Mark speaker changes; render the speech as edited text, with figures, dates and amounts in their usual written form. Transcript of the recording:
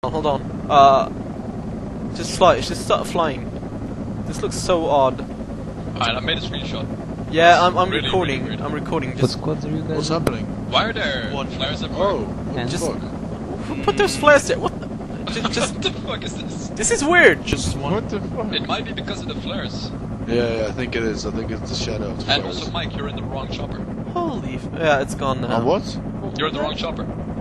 Speaker 1: Oh, hold on. Just fly. Just start flying. This looks so odd.
Speaker 2: Alright, I made a screenshot.
Speaker 1: Yeah, I'm
Speaker 2: really,
Speaker 1: recording.
Speaker 2: really weird.
Speaker 1: I'm recording.
Speaker 3: What
Speaker 1: Just
Speaker 3: squads are you guys?
Speaker 4: What's happening?
Speaker 2: Why are there flares everywhere?
Speaker 4: Oh, what the
Speaker 1: Just-
Speaker 4: fuck?
Speaker 1: who put those flares there? What? Just
Speaker 2: What the fuck is this?
Speaker 1: this is weird.
Speaker 4: Just one.
Speaker 3: What the fuck?
Speaker 2: It might be because of the flares.
Speaker 4: Yeah, I think it is. I think it's the shadow of the
Speaker 2: And
Speaker 4: flowers.
Speaker 2: also, Mike, you're in the wrong chopper.
Speaker 1: Holy. Yeah, it's gone now.
Speaker 4: What?
Speaker 2: You're in the wrong chopper.